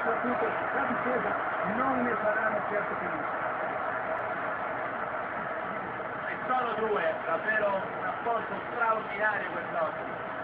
soprattutto la difesa non ne saranno certo felici. E sono due, davvero un apporto straordinario quest'oggi.